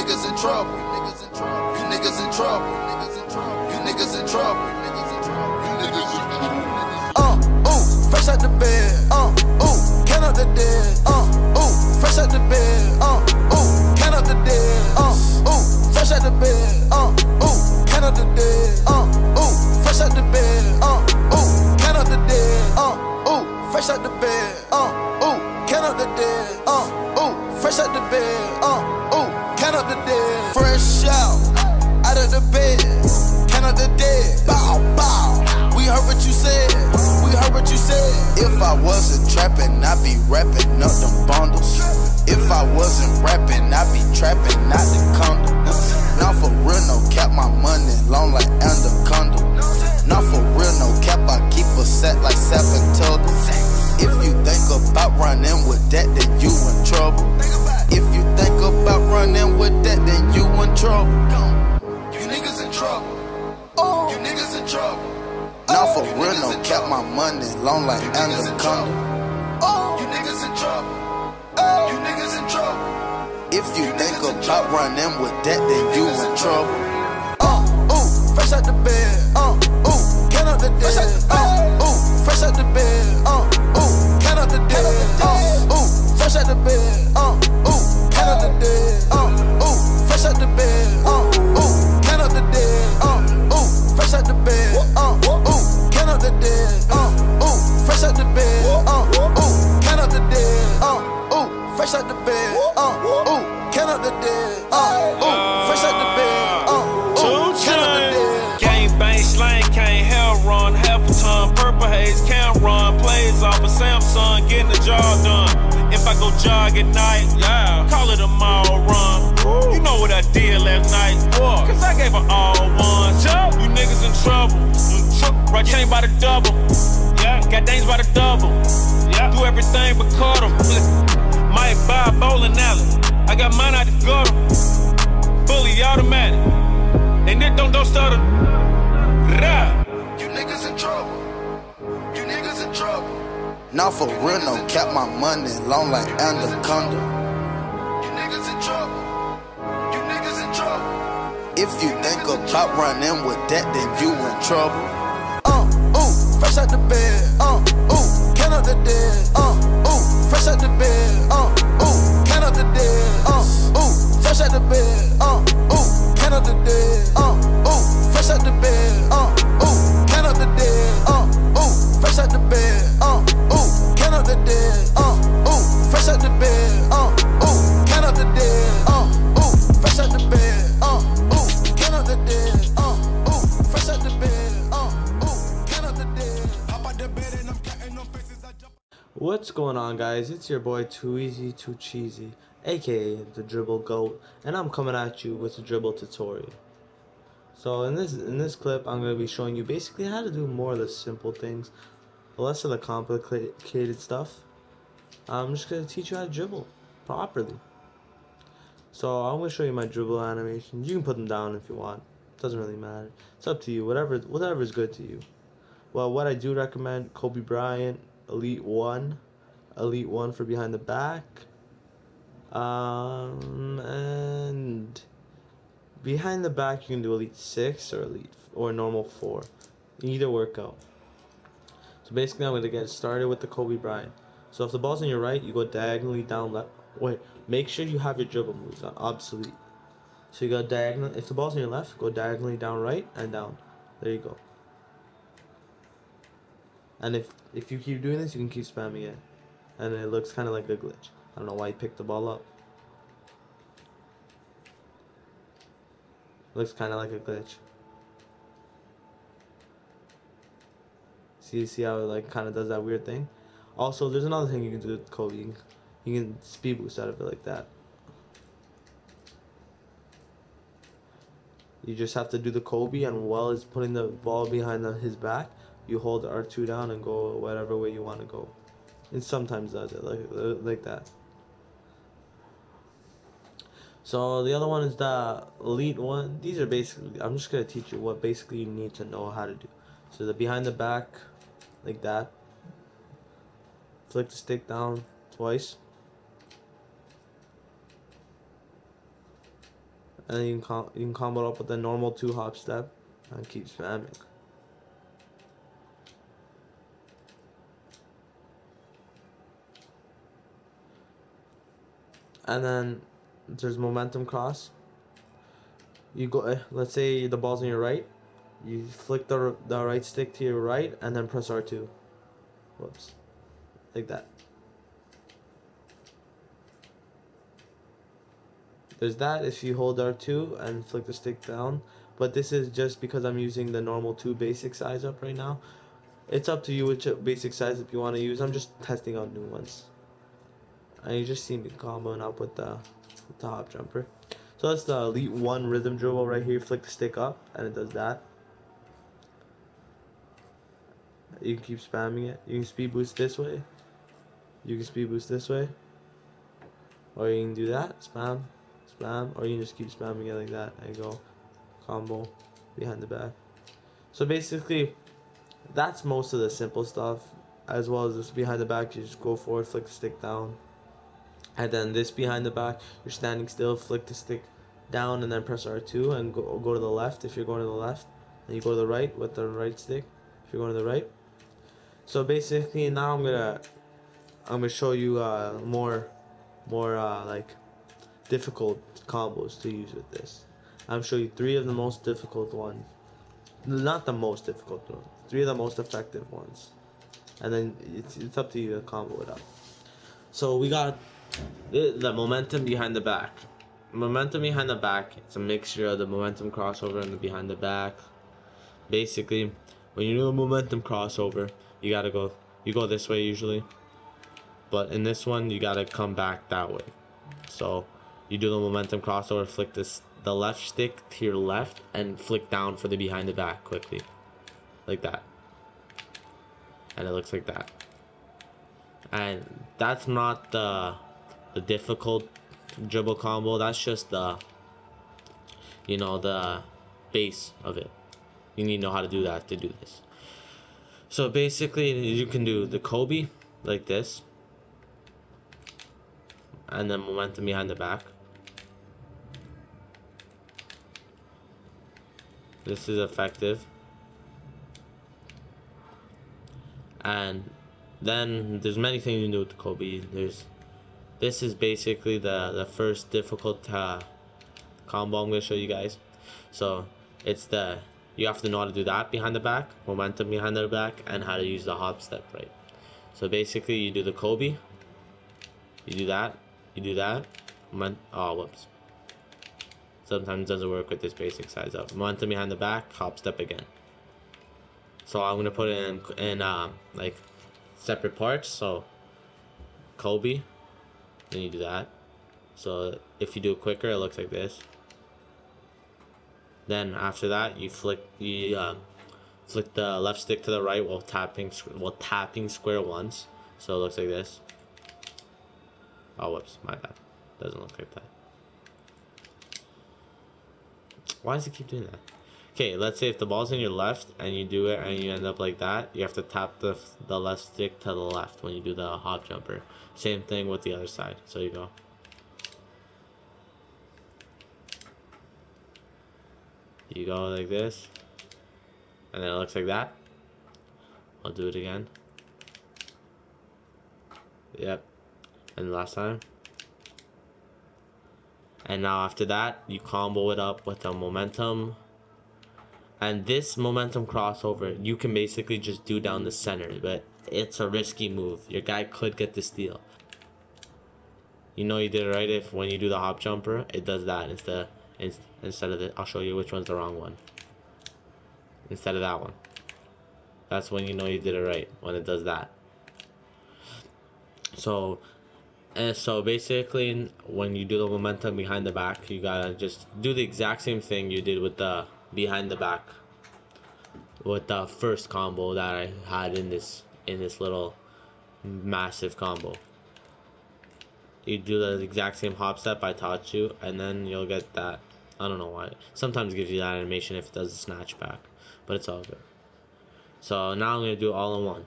niggas in trouble. You niggas in trouble. You niggas in trouble. You niggas in trouble. Ooh, fresh out the bed. Ooh, count up the dead. Ooh, fresh out the bed. Ooh, count up the dead. Ooh, fresh out the bed. Ooh, count up the dead. Ooh, fresh out the bed. Ooh, count up the dead. Ooh, fresh out the bed. Ooh, count up the dead. Ooh, fresh out the bed. Ooh, count up the dead. Fresh out of the bed. Count up the dead. Bow, bow. We heard what you said. We heard what you said. If I wasn't trapping, I'd be rapping up them bundles. If I wasn't rapping, I'd be trapping out the condo. Not for real, no cap, my money long like anaconda. Not for real, no cap, I keep a set like Sapatugga. If you think about running with that, then you in trouble. If you think about running with that, then you in trouble. You niggas in trouble. You niggas in trouble. Not for real, no cap, my money long like anaconda. You niggas in trouble. You niggas in trouble. If you think about running with that, then you in trouble. Ooh, fresh out the bed. Ooh, count up the dead. Ooh, fresh out the bed. Ooh, count up the dead. Ooh, fresh out the bed. Ooh, count up the dead. Ooh, fresh out the bed. Ooh, count up the dead. Ooh, fresh out the bed. Ooh, count up the dead. Ooh, fresh out the bed. Ooh, count up the dead. Ooh, fresh out the bed. Ooh, count up the dead. Ooh, fresh out the bed. Ooh, count up the dead. Gang bang slang, can't hell run. Half a ton, purple haze, can't run. Plays off a Samsung, getting the job done. If I go jog at night, yeah, call it a mall run. You know what I did last night, cause I gave her all ones. You niggas in trouble. Right chain by the double. Yeah, got things by the double. Yeah, do everything but cut 'em. Might buy a bowling alley. I got mine out the gutter. Fully automatic. And it don't stutter. Rah. You niggas in trouble. You niggas in trouble. Not for real, no cap, my money long like anaconda. You niggas in trouble. You niggas in trouble. If you think about running with that, then you in trouble. Ooh, fresh out the bed. Ooh, count up the dead. Ooh, fresh out the bed. Ooh, count up the dead. Ooh, fresh out the bed. Ooh, count up the dead. Ooh, fresh out the bed. Ooh, count up the dead. Ooh, fresh out the bed. Ooh, count up the dead. Ooh, fresh out the bed. Ooh, count up the dead. Ooh, fresh out the bed. Ooh, count up the dead. Ooh, fresh out the bed. Ooh, count up the dead. Hop out the bed and I'm counting them faces. I jump. What's going on, guys? It's your boy Too Easy Too Cheesy, aka the Dribble Goat, and I'm coming at you with a dribble tutorial. So in this clip, I'm going to be showing you basically how to do more of the simple things, less of the complicated stuff. I'm just going to teach you how to dribble properly. So I'm going to show you my dribble animations. You can put them down if you want. Doesn't really matter. It's up to you. Whatever is good to you. Well, what I do recommend: Kobe Bryant, Elite 1 for behind the back, and behind the back you can do Elite 6 or normal 4. Either workout. So basically, I'm gonna get started with the Kobe Bryant. So if the ball's on your right, you go diagonally down left. Wait, make sure you have your dribble moves on obsolete. So you go diagonal. If the ball's on your left, go diagonally down right and down. There you go. And if you keep doing this, you can keep spamming it, and it looks kind of like a glitch. I don't know why you picked the ball up. Looks kind of like a glitch. See how it like kind of does that weird thing. Also, there's another thing you can do with Kobe. You can speed boost out of it like that. You just have to do the Kobe, and while it's putting the ball behind his back, you hold the R2 down and go whatever way you want to go. It sometimes does it like that. So the other one is the Elite 1. These are basically, I'm just going to teach you what basically you need to know how to do. So the behind the back, like that. Flick the stick down twice. and then you can combo it up with the normal 2 hop step and keep spamming. And then there's momentum cross. You go, let's say the ball's on your right, you flick the right stick to your right and then press R2. Whoops. Like that. There's that if you hold R2 and flick the stick down, but this is just because I'm using the normal 2 basic size up right now. It's up to you which basic size if you want to use. I'm just testing out new ones. And you just see me comboing up with the hop jumper. So that's the Elite 1 rhythm dribble right here. Flick the stick up and it does that. You can keep spamming it. You can speed boost this way. You can speed boost this way. Or you can do that. Spam. Spam. Or you can just keep spamming it like that. And go. Combo. Behind the back. So basically, that's most of the simple stuff. As well as this behind the back, you just go forward, flick the stick down. And then this behind the back, you're standing still, flick the stick down and then press R2 and go to the left if you're going to the left. And you go to the right with the right stick if you're going to the right. So basically now I'm gonna show you more like difficult combos to use with this. I'm show you 3 of the most difficult ones. Not the most difficult ones. 3 of the most effective ones. And then it's up to you to combo it up. So we got the momentum behind the back. Momentum behind the back, it's a mixture of the momentum crossover and the behind the back. Basically, when you do a momentum crossover, you go this way usually. But in this one, you gotta come back that way. So you do the momentum crossover, flick the left stick to your left, and flick down for the behind the back quickly, like that. And it looks like that. And that's not the difficult dribble combo. That's just the the base of it. You need to know how to do that to do this. So basically, you can do the Kobe like this, and then momentum behind the back. This is effective. And then there's many things you can do with the Kobe. This is basically the first difficult combo I'm gonna show you guys. So it's you have to know how to do that behind the back, momentum behind the back, and how to use the hop step right. So basically, you do the Kobe, you do that, oh whoops. Sometimes it doesn't work with this basic size up. Momentum behind the back, hop step again. So I'm gonna put it in like separate parts. So Kobe, then you do that. So if you do it quicker, it looks like this. Then after that, you flick the left stick to the right while tapping square once. So it looks like this. Oh whoops, my bad. Doesn't look like that. Why does it keep doing that? Okay, let's say if the ball's in your left and you do it and you end up like that, you have to tap the left stick to the left when you do the hop jumper. Same thing with the other side. So you go. You go like this, and then it looks like that. I'll do it again. Yep. And last time. And now after that, you combo it up with a momentum. And this momentum crossover, you can basically just do down the center, but it's a risky move. Your guy could get the steal. You know you did it right if when you do the hop jumper, it does that instead of the. I'll show you which one's the wrong one. Instead of that one. That's when you know you did it right, when it does that. So basically, when you do the momentum behind the back, you gotta just do the exact same thing you did with the behind the back, with the first combo that I had in this little massive combo. You do the exact same hop step I taught you, and then you'll get that. I don't know why. Sometimes it gives you that animation if it does the snatch back, but it's all good. So now I'm gonna do it all in one.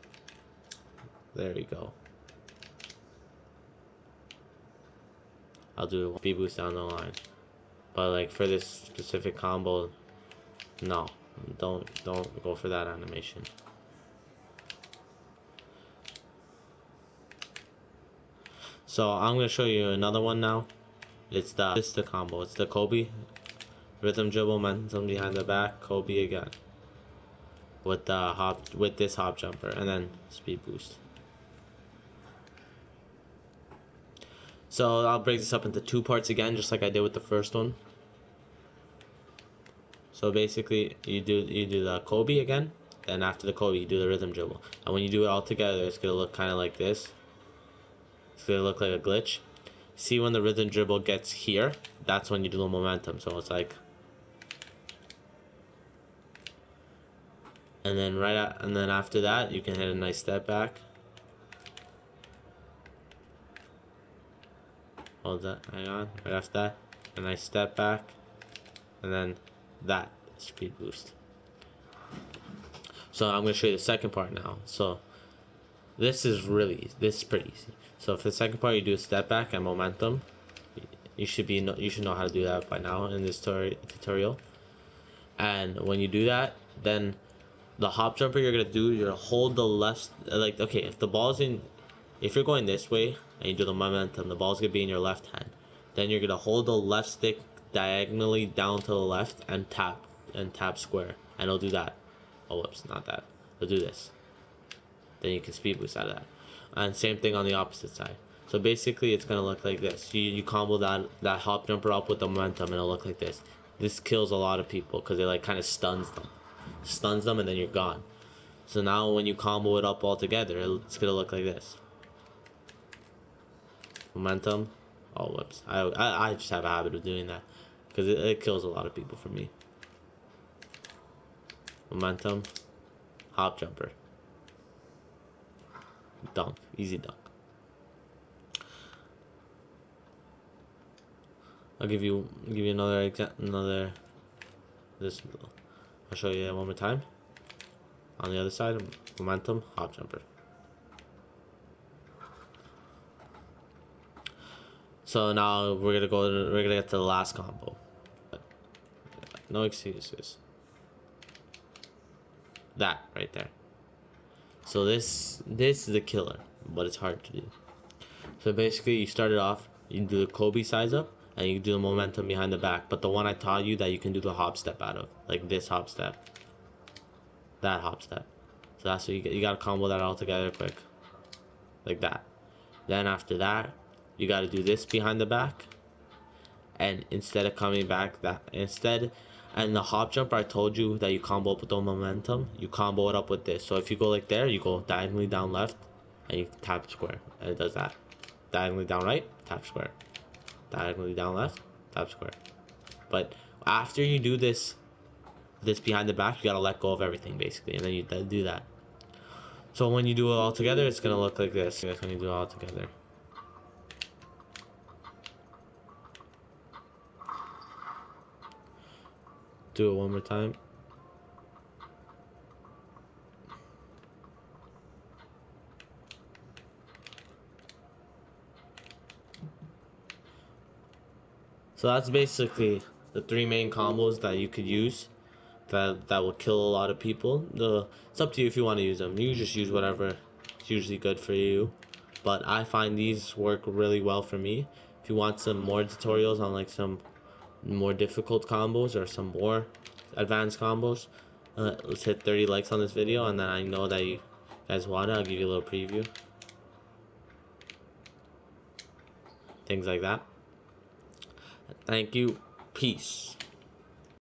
There you go. I'll do a speed boost down the line. But like for this specific combo, no, don't go for that animation. So I'm gonna show you another one now. It's the combo. It's the Kobe rhythm dribble, momentum behind the back, Kobe again with the this hop jumper, and then speed boost. So I'll break this up into two parts again, just like I did with the first one. So basically, you do the Kobe again, then after the Kobe, you do the rhythm dribble. And when you do it all together, it's gonna look kind of like this. It's gonna look like a glitch. See, when the rhythm dribble gets here, that's when you do the momentum. So it's like, and then after that, you can hit a nice step back. Hold that, hang on. Right after that, a nice step back, and then that speed boost. So I'm gonna show you the second part now. So this is pretty easy. So for the second part, you do a step back and momentum. You should know how to do that by now in this tutorial. And when you do that, then the hop jumper you're gonna hold the left, like, okay, if you're going this way and you do the momentum, the ball's gonna be in your left hand. Then you're gonna hold the left stick diagonally down to the left and tap square, and it'll do that. Oh, whoops, not that. It'll do this. Then you can speed boost out of that. And same thing on the opposite side. So basically, it's gonna look like this. You combo that hop jumper up with the momentum, and it'll look like this. This kills a lot of people because it like kind of stuns them, and then you're gone. So now when you combo it up all together, it's gonna look like this. Momentum. Oh, whoops. I just have a habit of doing that because it kills a lot of people for me. Momentum. Hop jumper. Dunk. Easy dunk. I'll give you another this. I'll show you that one more time. On the other side, momentum, hop jumper. So now we're gonna get to the last combo. No excuses. That right there. So this is the killer, but it's hard to do. So basically, you start it off. You do the Kobe size up, and you do the momentum behind the back. But the one I taught you that you can do the hop step out of, like this hop step, that hop step. So that's what you gotta combo that all together quick, like that. Then after that, you gotta do this behind the back, and instead of coming back and the hop jumper I told you that you combo up with the momentum, you combo it up with this. So if you go like there, you go diagonally down left, and you tap square, and it does that. Diagonally down right, tap square. Diagonally down left, tap square. But after you do this behind the back, you gotta let go of everything basically, and then you do that. So when you do it all together, it's gonna look like this. That's when you do it all together. Do it one more time. So that's basically the three main combos that you could use that will kill a lot of people. It's up to you if you want to use them. You just use whatever is usually good for you. But I find these work really well for me. If you want some more tutorials on like some more difficult combos or some more advanced combos, let's hit 30 likes on this video, and then I know that you guys want it. I'll give you a little preview. Things like that. Thank you. Peace.